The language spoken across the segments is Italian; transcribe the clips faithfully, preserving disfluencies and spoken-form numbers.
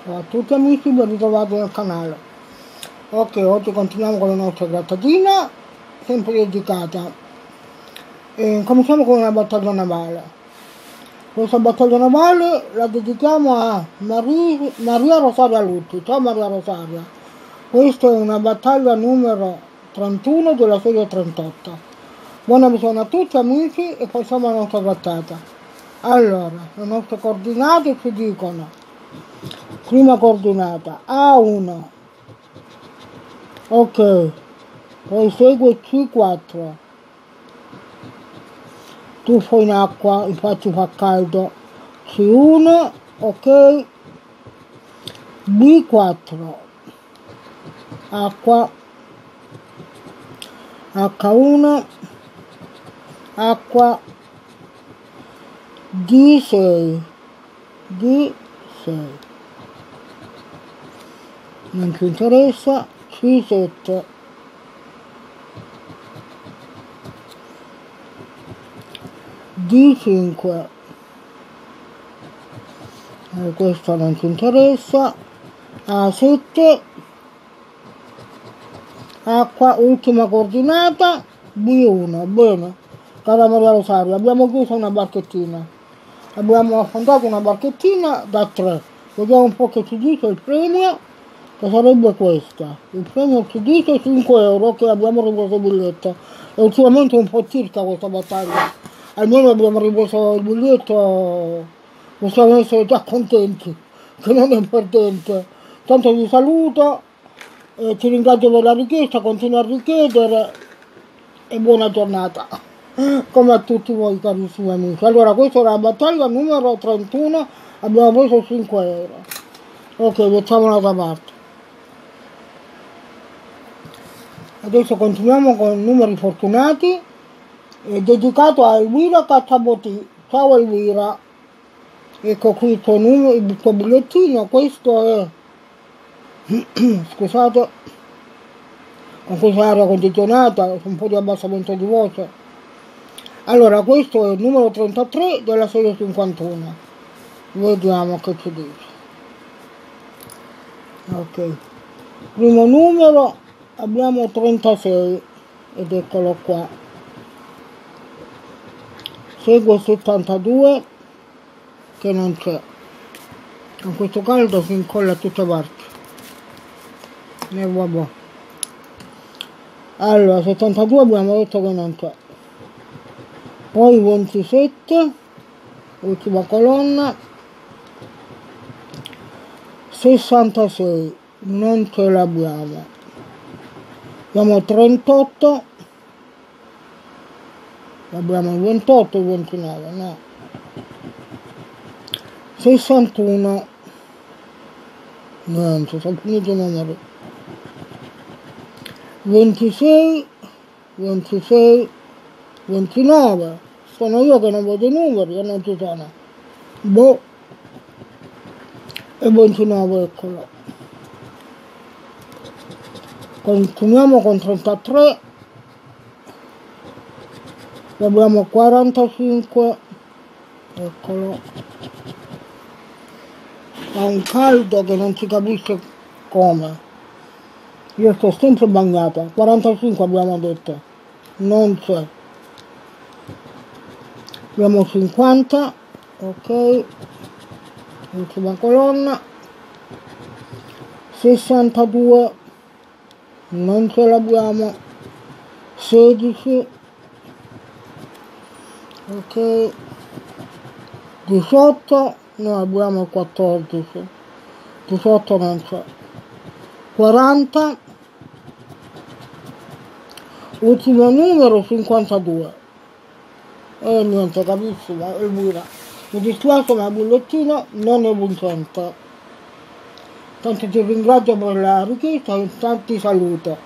Ciao a tutti amici, ben ritrovati nel canale. Ok, oggi continuiamo con la nostra grattatina, sempre dedicata. E cominciamo con una battaglia navale. Questa battaglia navale la dedichiamo a Maria, Maria Rosaria Lutti. Ciao Maria Rosaria. Questa è una battaglia numero trentuno della serie trentotto. Buona visione a tutti amici e passiamo alla nostra grattata. Allora, le nostre coordinate ci dicono: prima coordinata A uno, ok, poi segue C quattro, tuffo in acqua, infatti fa caldo, C uno, ok, B quattro, acqua, H uno, acqua, D sei, D sei. Non ci interessa, C sette, D cinque, eh, questo non ci interessa, A sette, acqua, ultima coordinata, B uno, bene, cara Maria Rosaria, abbiamo chiuso una barchettina, abbiamo affondato una barchettina da tre, vediamo un po' che ci dice il premio, che sarebbe questa. Il premio ci dice cinque euro, che abbiamo ripreso il biglietto. È ultimamente un po' circa questa battaglia. Almeno abbiamo ripreso il biglietto, possiamo essere già contenti, che non è perdente. Tanto vi saluto, eh, ti ringrazio per la richiesta, continua a richiedere e buona giornata. Come a tutti voi carissimi amici. Allora, questa era la battaglia numero trentuno, abbiamo preso cinque euro. Ok, mettiamola da parte. Adesso continuiamo con i numeri fortunati, è dedicato a Elvira Cacciabotì. Ciao Elvira, ecco qui il tuo, numero, il tuo bigliettino, questo è, scusate, con questa aria condizionata, un po' di abbassamento di voce. Allora, questo è il numero trentatré della serie cinquantuno, vediamo che ci dice. Ok, primo numero abbiamo trentasei ed eccolo qua, segue settantadue che non c'è, con questo caldo si incolla a tutte parti e vabbè. Allora settantadue abbiamo detto che non c'è, poi ventisette, ultima colonna, sessantasei non ce l'abbiamo, abbiamo trentotto, abbiamo il ventotto e il ventinove, no, sessantuno, niente, sono finiti i numeri, ventisei, ventisei, ventinove, sono io che non vedo i numeri e non ci sono, boh, e ventinove, eccolo. Continuiamo con trentatré, abbiamo quarantacinque, eccolo, ha un caldo che non si capisce come, io sto sempre bagnata, quarantacinque abbiamo detto, non c'è, abbiamo cinquanta, ok, ultima colonna, sessantadue, non ce l'abbiamo, sedici, ok, diciotto, noi abbiamo quattordici, diciotto non c'è, quaranta, ultimo numero cinquantadue, e niente, carissima Elvira, mi dispiace ma il bollettino non è vincente. Tanto ti ringrazio per la richiesta e tanti saluto.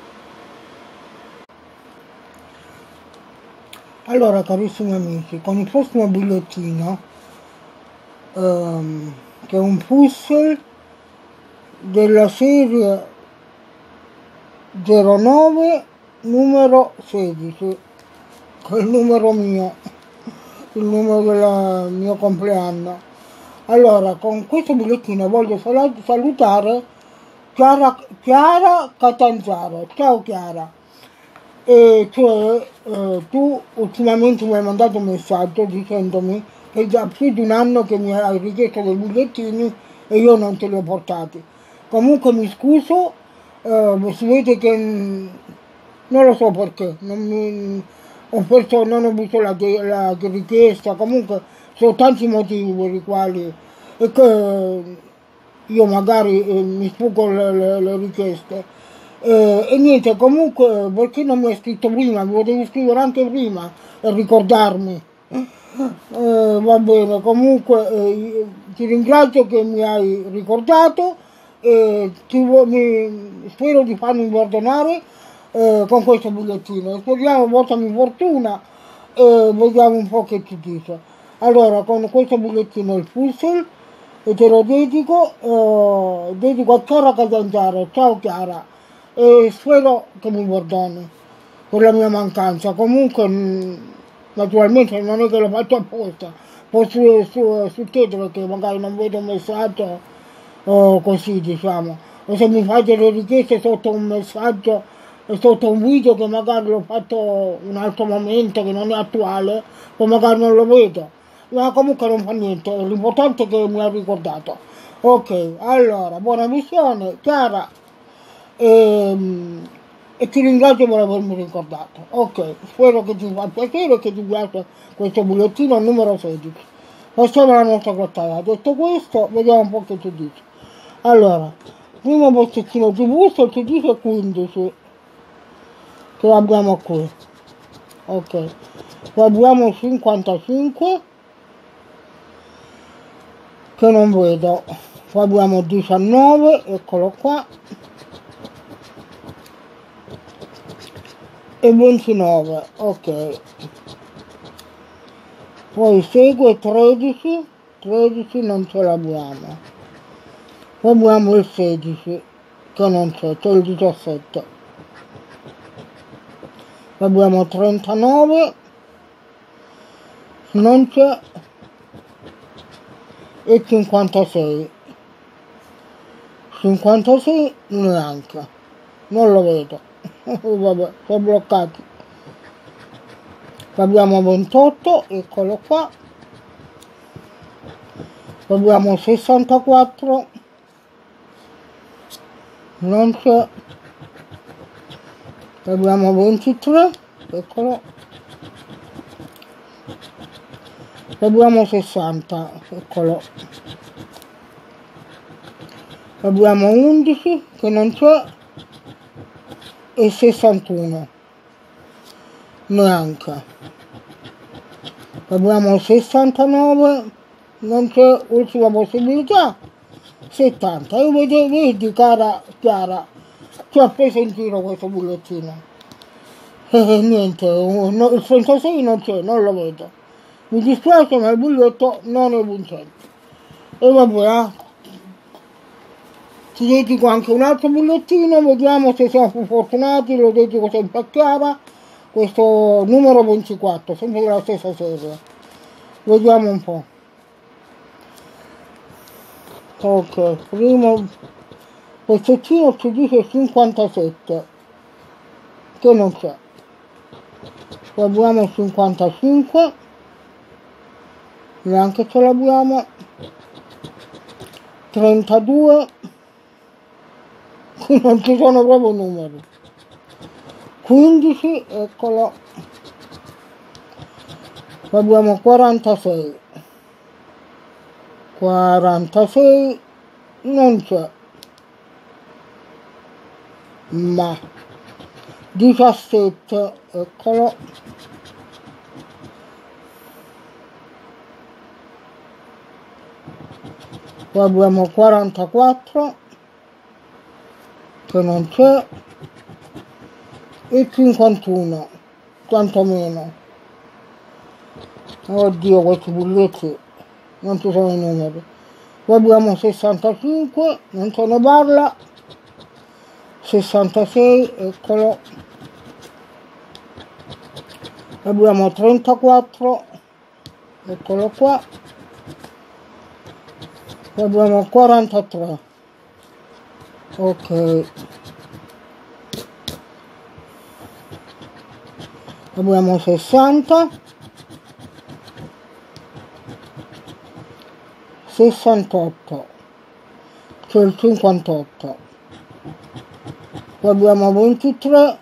Allora carissimi amici, con il prossimo bigliettino, ehm, che è un puzzle della serie zero nove numero sedici, che è il numero mio, il numero del mio compleanno. Allora, con questo bigliettino voglio salutare Chiara, Chiara Catanzaro. Ciao Chiara. E cioè, eh, tu ultimamente mi hai mandato un messaggio dicendomi che è già più di un anno che mi hai richiesto dei bigliettini e io non te li ho portati. Comunque mi scuso, eh, si vede che mh, non lo so perché, non, mi, ho perso, non ho visto la, la richiesta, comunque sono tanti motivi per i quali e che io magari eh, mi sfuggo le, le, le richieste. Eh, e niente, comunque perché non mi hai scritto prima, mi potevi scrivere anche prima e ricordarmi. Eh, va bene, comunque eh, ti ringrazio che mi hai ricordato e ti, mi, spero di farmi perdonare eh, con questo bigliettino. Speriamo, portami fortuna e vediamo un po' che ti dice. Allora, con questo bigliettino il puzzle e te lo dedico, eh, dedico a Chiara Catanzaro. Ciao Chiara, e spero che mi perdoni per la mia mancanza. Comunque mh, naturalmente non è che l'ho fatto apposta, poi su, su, su te perché magari non vedo un messaggio o così diciamo, o se mi fate le richieste sotto un messaggio sotto un video che magari l'ho fatto un altro momento che non è attuale, poi magari non lo vedo, ma comunque non fa niente, l'importante è che mi ha ricordato. Ok, allora, buona missione Chiara e, e ti ringrazio per avermi ricordato. Ok, spero che ti fa piacere e che ti piace questo bulettino numero sedici. Passiamo alla nostra grottata. Detto questo, vediamo un po' che ti dice. Allora, primo pezzettino di busto ci dice quindici, che abbiamo qui. Ok, poi abbiamo cinquantacinque, che non vedo. Poi abbiamo diciannove, eccolo qua. E ventinove, ok. Poi segue tredici, tredici non ce l'abbiamo. Poi abbiamo il sedici, che non c'è, c'è il diciassette. Poi abbiamo trentanove, non c'è, e cinquantasei. cinquantasei neanche, non lo vedo. Vabbè, sono bloccati. Abbiamo ventotto, eccolo qua. Abbiamo sessantaquattro, non c'è. Abbiamo ventitré, eccolo. Abbiamo sessanta, eccolo. Abbiamo undici, che non c'è, e sessantuno, neanche. Abbiamo sessantanove, non c'è, ultima possibilità, settanta. E vedi, vedi cara Chiara, ci ha preso in giro questo bulettino. E niente, no, il trentasei non c'è, non lo vedo. Mi dispiace, ma il biglietto non è vincente. E vabbè, eh. Ti dedico anche un altro bulettino, vediamo se siamo più fortunati, lo dedico sempre a Chiara, questo numero ventiquattro, sempre della stessa serie. Vediamo un po'. Ok, primo pezzettino ci dice cinquantasette, che non c'è. Poi abbiamo cinquantacinque, neanche ce l'abbiamo. trentadue, qui non ci sono proprio numeri. quindici, eccolo. Poi abbiamo quarantasei. quarantasei, non c'è. Ma diciassette, eccolo. Poi abbiamo quarantaquattro, che non c'è, e cinquantuno, tanto meno. Oddio, questi bulletti, non ci sono i numeri. Poi abbiamo sessantacinque, non se ne parla, sessantasei, eccolo. Abbiamo trentaquattro, eccolo qua. abbiamo quarantatré, ok, abbiamo sessanta, sessantotto, c'è il cinquantotto, poi abbiamo ventitré,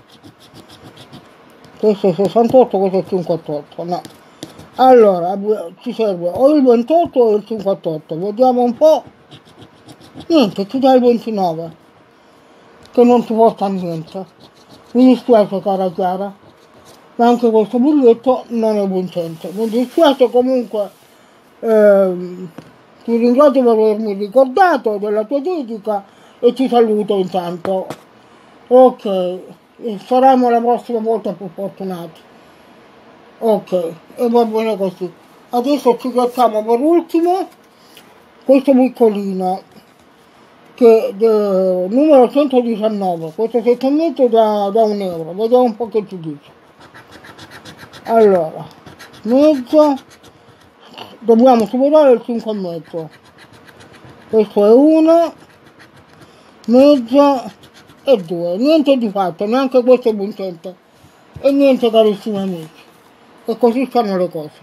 questo è sessantotto, questo è cinquantotto, no. Allora, ci serve o il ventotto o il cinquantotto, vediamo un po'. Niente, ti dà il ventinove, che non ti porta a niente. Mi dispiace cara Chiara, ma anche questo biglietto non è vincente. Mi dispiace comunque, ehm, ti ringrazio per avermi ricordato della tua dedica e ti saluto intanto. Ok, saremo la prossima volta più fortunati. Ok, e va bene così. Adesso ci facciamo per ultimo questo piccolino, che è numero centodiciannove, questo settimetro da, da un euro, vediamo un po' che ci dice. Allora, mezzo, dobbiamo superare il cinque e mezzo, questo è uno, mezzo e due, niente di fatto, neanche questo è vincente, e niente carissimi amici. E così stanno le cose.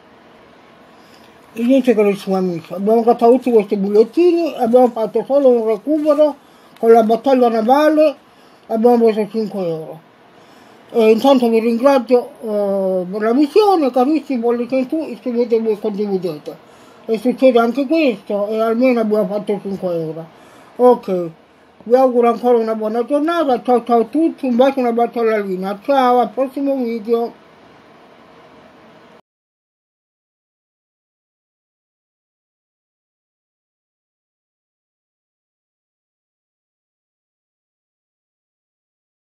E niente carissimi amici, abbiamo cattato tutti questi bigliettini, abbiamo fatto solo un recupero con la battaglia navale, abbiamo preso cinque euro. E intanto vi ringrazio eh, per la visione, carissimi, pollice in su, iscrivetevi e condividete. E succede anche questo e almeno abbiamo fatto cinque euro. Ok, vi auguro ancora una buona giornata, ciao ciao a tutti, un bacio e un abbraccio alla linea, ciao, al prossimo video.